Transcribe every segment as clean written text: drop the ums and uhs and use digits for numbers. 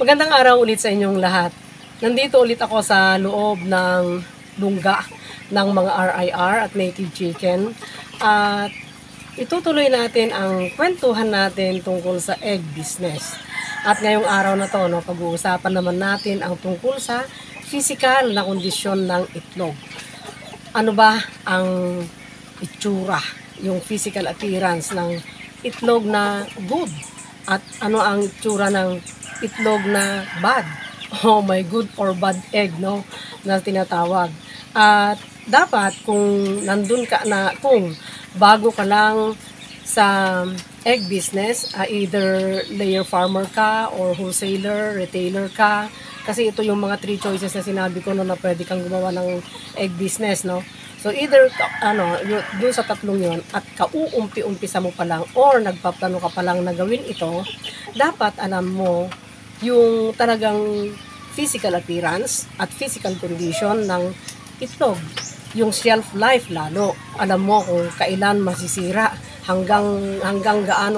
Magandang araw ulit sa inyong lahat. Nandito ulit ako sa loob ng lungga ng mga RIR at native chicken. At itutuloy natin ang kwentuhan natin tungkol sa egg business. At ngayong araw na to, pag-uusapan naman natin ang tungkol sa physical na kondisyon ng itlog. Ano ba ang itsura, yung physical appearance ng itlog na good? At ano ang itsura ng itlog na bad? Oh my, good or bad egg, no? Na tinatawag. At dapat kung nandun ka na, kung bago ka lang sa egg business, either layer farmer ka or wholesaler, retailer ka, kasi ito yung mga 3 choices na sinabi ko no, na pwede kang gumawa ng egg business, no? So either doon sa tatlong yon at kauumpi-umpisa mo pa lang or nagpaplano ka pa lang na gawin ito, dapat alam mo yung talagang physical appearance at physical condition ng itlog. Yung shelf life lalo. Alam mo kung kailan masisira, hanggang gaano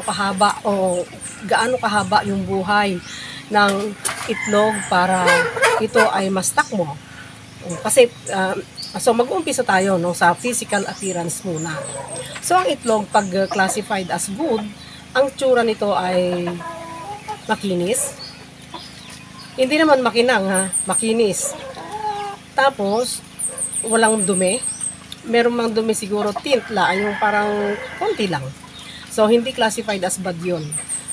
kahaba yung buhay ng itlog para ito ay ma-stock mo. Kasi so mag-uumpisa tayo sa physical appearance muna. So ang itlog pag classified as good, ang tsura nito ay makinis. Hindi naman makinang makinis. Tapos walang dumi. Meron mang dumi siguro tint yung parang konti lang. So hindi classified as bad yun.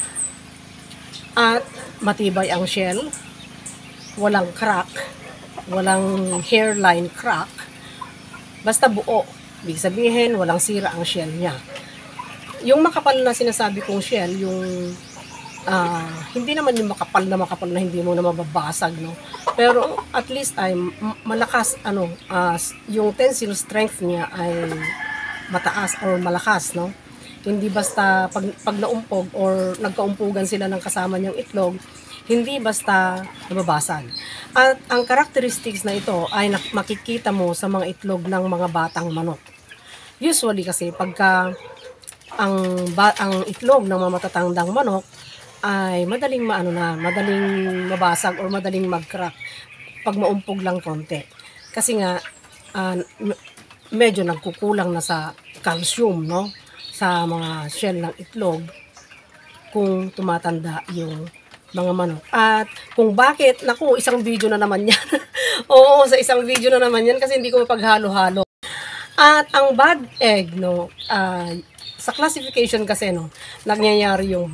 At matibay ang shell. Walang crack. Walang hairline crack. Basta buo. Ibig sabihin, walang sira ang shell niya. Yung makapal na sinasabi kong shell, yung hindi naman yung makapal na hindi mo na mababasag, no? Pero at least ay malakas, yung tensile strength niya ay mataas or malakas, no? Hindi basta pag naumpog or nagkaumpugan sila ng kasama niyang itlog, hindi basta nababasag. At ang characteristics na ito ay makikita mo sa mga itlog ng mga batang manok. Usually kasi pagka ang itlog ng mga matatandang manok ay madaling madaling mabasag or madaling mag-crack pag maumpog lang konti. Kasi nga medyo nagkukulang na sa calcium, no, sa mga shell ng itlog kung tumatanda yung mga manok. At kung bakit, isang video na naman yan. Oo, sa isang video na naman yan kasi hindi ko mapaghalo-halo. At ang bad egg, sa classification kasi, nangyayari yung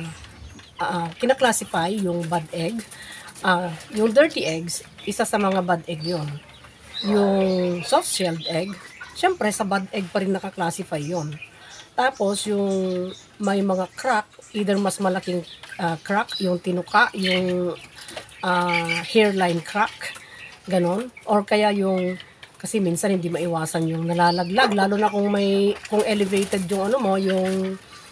kinaklasify yung bad egg. Yung dirty eggs, isa sa mga bad egg yon. Yung soft-shelled egg, syempre sa bad egg pa rin nakaklasify yon. Tapos yung may mga crack, either mas malaking crack, yung tinuka, yung hairline crack, ganon. Or kaya kasi minsan hindi maiwasan yung nalalaglag, lalo na kung elevated yung yung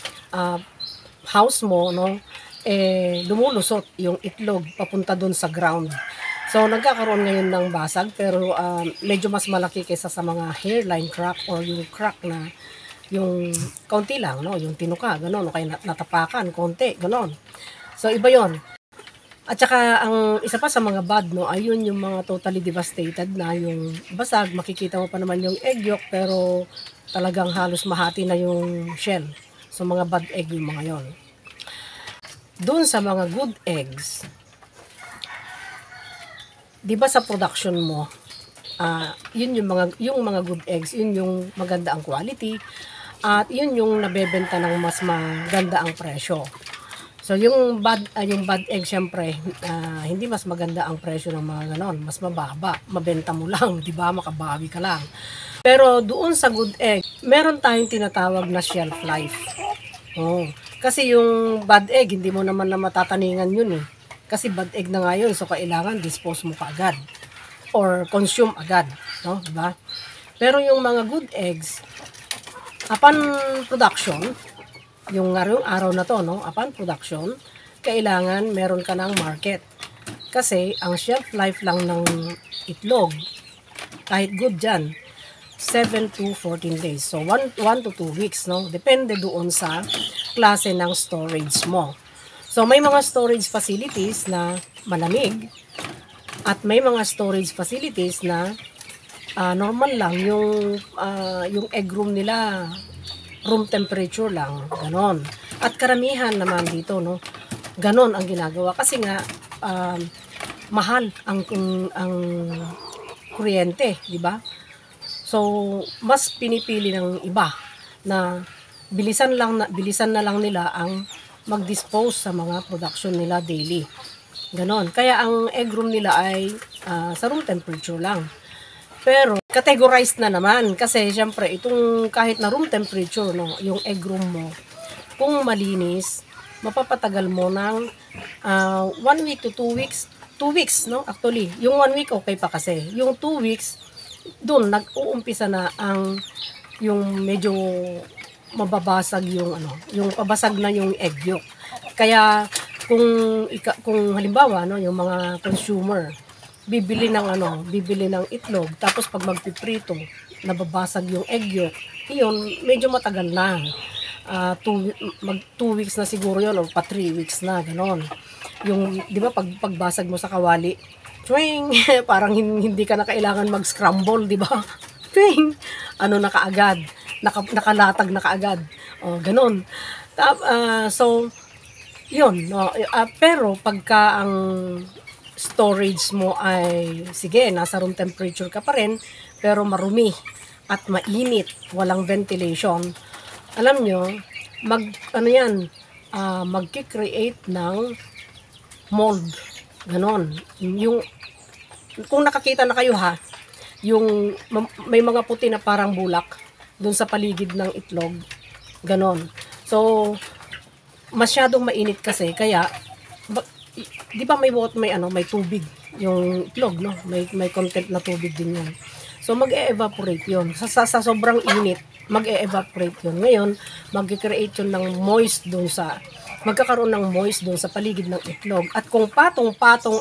house mo, no? Lumulusot yung itlog papunta dun sa ground. So nagkakaroon ngayon ng basag pero medyo mas malaki kaysa sa mga hairline crack or yung crack na yung kaunti lang, no, yung tinuka, gano'n, o kaya natapakan konti, gano'n. So iba 'yon. At saka ang isa pa sa mga bad, ayun yung mga totally devastated na yung basag, makikita mo pa naman yung egg yolk pero talagang halos mahati na yung shell. So mga bad egg yung mga 'yon. Doon sa mga good eggs, di ba sa production mo, yun yung mga good eggs, yun yung maganda ang quality, at yun yung nabebenta ng mas maganda ang presyo. So yung bad egg syempre, hindi mas maganda ang presyo ng mga ganon, mas mababa, mabenta mo lang, di ba, makabawi ka lang. Pero doon sa good egg, meron tayong tinatawag na shelf life. Kasi yung bad egg, hindi mo naman na matataningan yun Kasi bad egg na nga yun, so kailangan dispose mo kaagad or consume agad, no? Diba? Pero yung mga good eggs, upon production, yung araw na to, upon production, kailangan meron ka ng market. Kasi ang shelf life lang ng itlog, kahit good dyan, 7 to 14 days. So, 1 to 2 weeks, no? Depende doon sa klase ng storage mo. So may mga storage facilities na malamig at may mga storage facilities na normal lang yung egg room nila, room temperature lang, ganon. At karamihan naman dito, no, ganon ang ginagawa kasi nga mahal ang kuryente, di ba? So mas pinipili ng iba na bilisan na lang nila ang mag-dispose sa mga production nila daily. Ganon. Kaya ang egg room nila ay sa room temperature lang. Pero categorized na naman kasi syempre itong kahit na room temperature, no, yung egg room mo, kung malinis, mapapatagal mo ng 1 week to 2 weeks. 2 weeks, no? Actually, yung 1 week okay pa kasi. Yung 2 weeks, doon nag-uumpisa na yung medyo mababasag yung pabasag na yung egg yolk. Kaya kung halimbawa, no, yung mga consumer bibili ng itlog, tapos pag magpiprito, nababasag yung egg yolk, yun, medyo matagal na. 2 weeks na siguro yun, o pa 3 weeks na, ganon. Yung, di ba, pagbasag mo sa kawali, twing, parang hindi ka na kailangan mag-scramble, di ba? Twing, na kaagad, nakalatag na kaagad. O, ganon. So, yun, no? Pero pagka ang storage mo ay, sige, nasa room temperature ka pa rin, pero marumi at mainit, walang ventilation, alam nyo, magki-create ng mold. Ganon. Kung nakakita na kayo may mga puti na parang bulak dun sa paligid ng itlog. Ganon. So, masyadong mainit kasi, kaya di ba may tubig yung itlog, no? May content na tubig din yan. So mag-e-evaporate yun. Sa sobrang init, mag-e-evaporate yun. Ngayon, mag-create yun ng moist magkakaroon ng moist doon sa paligid ng itlog. At kung patong-patong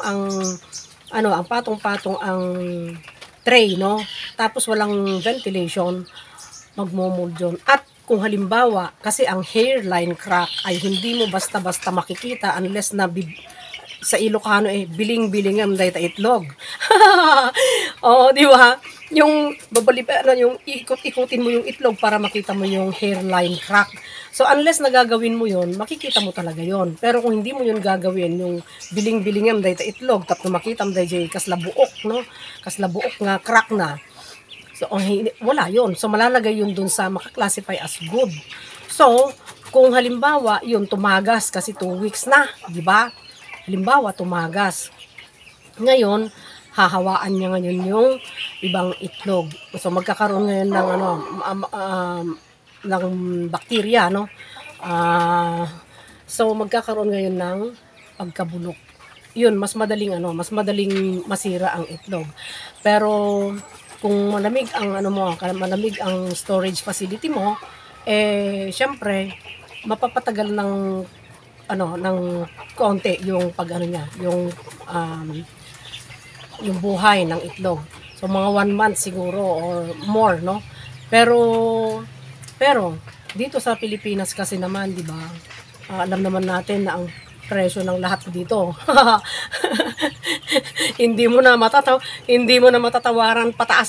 ang tray, no? Tapos walang ventilation, magmo-mold yun. At kung halimbawa, kasi ang hairline crack ay hindi mo basta-basta makikita unless na sa Ilocano biling-bilingam dahil itlog. Oo, di ba? Yung yung ikot-ikutin mo yung itlog para makita mo yung hairline crack. So unless nagagawin mo yun, makikita mo talaga yun. Pero kung hindi mo yun gagawin, yung biling-bilingam dahil itlog, tapos makita mo dahil kaslabuok, no? Kaslabuok nga crack na. So wala yun. So malalagay yun dun sa makaklasify as good. So kung halimbawa yun tumagas kasi 2 weeks na, di ba? Halimbawa, tumagas. Ngayon, hahawaan niya ngayon yung ibang itlog. So, magkakaroon ngayon ng ng bakterya, no? So, magkakaroon ngayon ng pagkabulok. Yun, mas madaling masira ang itlog. Pero, kung malamig ang storage facility mo, syempre, mapapatagal ng konti yung yung buhay ng itlog. So mga 1 month siguro or more, no? Pero dito sa Pilipinas kasi naman, di ba? Alam naman natin na ang presyo ng lahat dito. Hindi mo na matatawaran pataas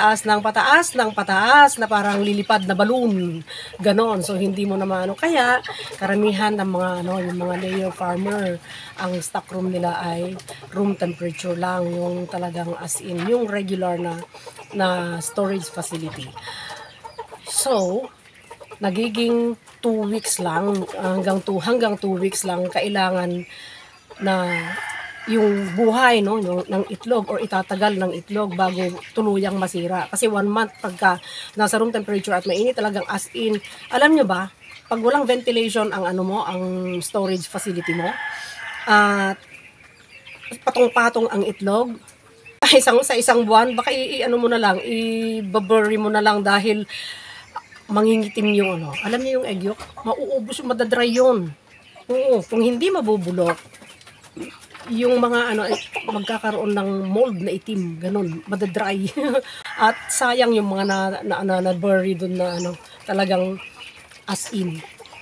na parang lilipad na balloon. Ganon. So hindi mo naman kaya karamihan ng mga yung mga layer farmer, ang stock room nila ay room temperature lang, yung talagang as in yung regular na storage facility. So nagiging 2 weeks lang hanggang 2 weeks lang kailangan na yung buhay ng itlog or itatagal ng itlog bago tuluyang masira. Kasi 1 month pagka nasa room temperature at mainit talagang as in, alam nyo ba, pag walang ventilation ang ang storage facility mo, at patong-patong ang itlog, sa isang buwan, baka i-bury mo na lang dahil mangingitim yung Alam niyo yung egg yolk, mauubos yung madadry yun. Oo, kung hindi mabubulok, yung mga magkakaroon ng mold na itim, ganun, madadry. At sayang yung mga na-bury doon na talagang as in.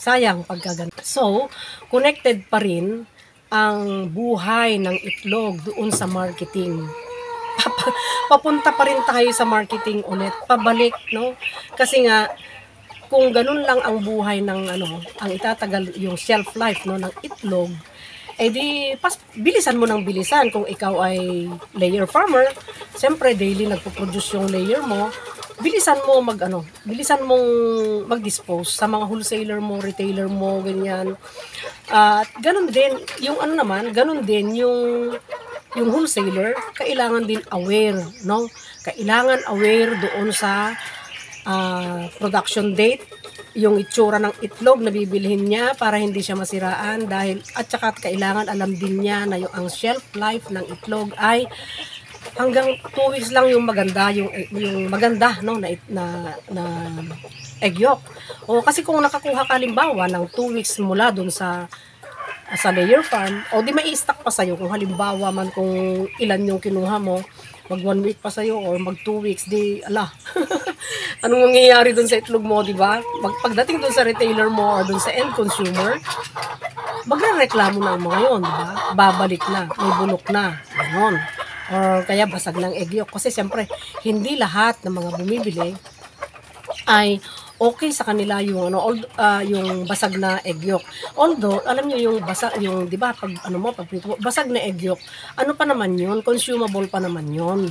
Sayang pagkaganda. So, connected pa rin ang buhay ng itlog doon sa marketing. Papunta pa rin tayo sa marketing ulit, pabalik, no? Kasi nga, kung ganun lang ang buhay ng ang itatagal yung shelf life no ng itlog, eh di bilisan mo ng bilisan kung ikaw ay layer farmer. Siyempre daily nagpo-produce yung layer mo. Bilisan mo bilisan mong mag-dispose sa mga wholesaler mo, retailer mo, ganyan. At ganun din yung ganun din yung wholesaler, kailangan din aware, no? Kailangan aware doon sa production date, yung itsura ng itlog na bibilhin niya para hindi siya masiraan, at saka kailangan alam din niya na ang shelf life ng itlog ay hanggang 2 weeks lang yung maganda, yung maganda no na egg yolk. O kasi kung nakakuha ka halimbawa ng 2 weeks mula doon sa layer farm, o di mai-stock pa sa'yo kung halimbawa man kung ilan yung kinuha mo, mag 1 week pa sa'yo or mag 2 weeks, di anong mangyayari dun sa itlog mo, di ba? Pagdating dun sa retailer mo or dun sa end consumer, magre-reklamo na ang mga yun, di ba? Babalik na, may bulok na, gano'n. Or kaya basag ng egg yolk. Kasi siyempre, hindi lahat ng mga bumibili ay okay sa kanila yung yung basag na egg yolk. Although, alam niyo yung 'di ba, pag basag na egg yolk, ano pa naman 'yun, consumable pa naman 'yun.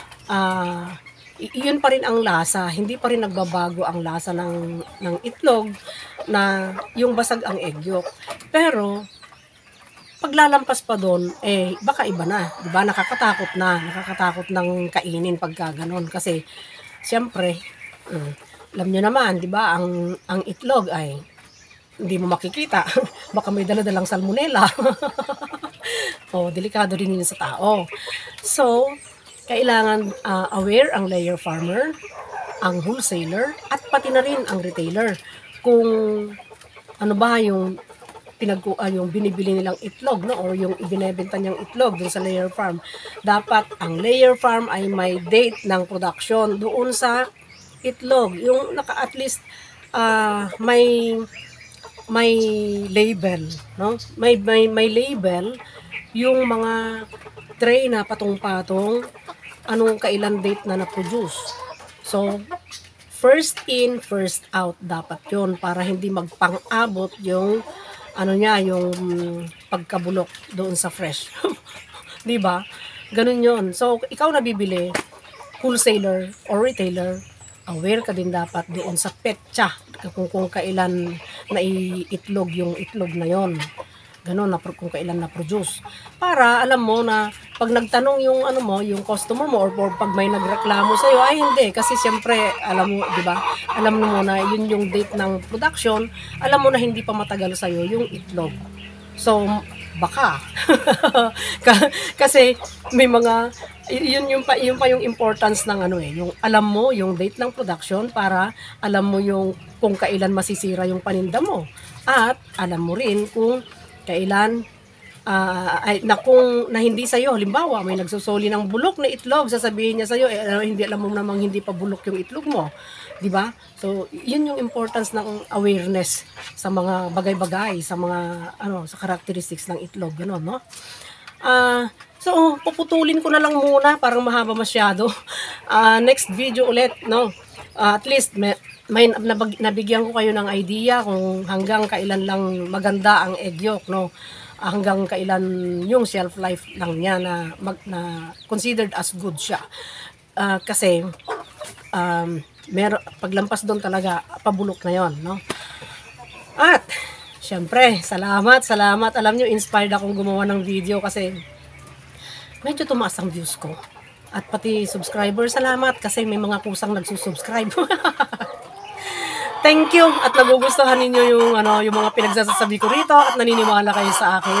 Yun pa rin ang lasa, hindi pa rin nagbabago ang lasa ng itlog na yung basag ang egg yolk. Pero paglalampas pa doon, baka iba na, 'di ba? Nakakatakot ng kainin pagka gano'n kasi siyempre, alam niyo naman, 'di ba, ang itlog ay hindi mo makikita. Baka may dala-dalang salmonella. Delikado din 'yun sa tao. So, kailangan aware ang layer farmer, ang wholesaler, at pati na rin ang retailer kung ano ba yung yung binibili nilang itlog, no, or yung ibinebenta niyang itlog dun sa layer farm. Dapat ang layer farm ay may date ng production doon sa itlog, yung at least may label, no, may label yung mga tray na patong-patong anong kailan date na na-produce. So first in first out dapat yon para hindi magpang-abot yung yung pagkabulok doon sa fresh. 'Di ba? Ganun 'yon. So ikaw na bibili, wholesaler or retailer, aware ka din dapat doon sa petsa kung kailan na iitlog yung itlog na 'yon. Ganun na kung kailan na produce. Para alam mo na pag nagtanong yung yung customer mo or pag may nagreklamo sa iyo, ay hindi kasi siyempre alam mo, 'di ba? Alam mo na yun yung date ng production, alam mo na hindi pa matagal sa iyo yung itlog. So baka kasi may mga yun pa yung importance ng yung alam mo yung date ng production para alam mo yung kung kailan masisira yung paninda mo at alam mo rin kung kailan kung hindi sa'yo, halimbawa may nagsusoli ng bulok na itlog, sasabihin niya sa'yo, hindi alam mo namang hindi pa bulok yung itlog mo, di ba? So yun yung importance ng awareness sa mga bagay-bagay, sa mga sa characteristics ng itlog, gano'n, no? So puputulin ko na lang muna, parang mahaba masyado. Next video ulit, no? At least nabigyan ko kayo ng idea kung hanggang kailan lang maganda ang egg yolk, no? Hanggang kailan yung shelf life lang niya na considered as good siya. Kasi paglampas doon talaga pabulok na yon, no? At syempre, salamat. Alam nyo, inspired akong gumawa ng video kasi medyo tumaas ang views ko. At pati subscriber, salamat kasi may mga kusang nagsusubscribe. Thank you at nagugustuhan ninyo yung mga pinagsasabi ko rito at naniniwala kayo sa akin.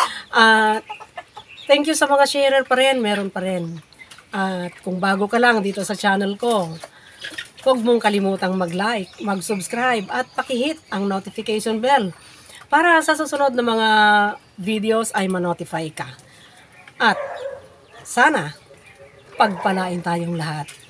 Thank you sa mga sharer pa rin, meron pa rin. At kung bago ka lang dito sa channel ko, huwag mong kalimutang mag-like, mag-subscribe at pakihit ang notification bell para sa susunod na mga videos ay ma-notify ka. At sana pagpalain tayong lahat.